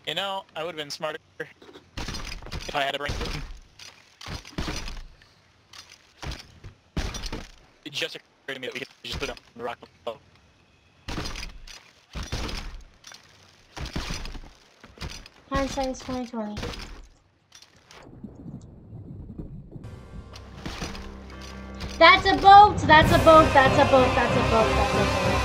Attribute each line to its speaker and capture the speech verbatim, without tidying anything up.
Speaker 1: You know, I would have been smarter if I had a brain. It just occurred to me that we could just put it on the rock below.
Speaker 2: Hindsight's twenty twenty. That's a boat! That's a boat! That's a boat! That's a boat! That's a boat!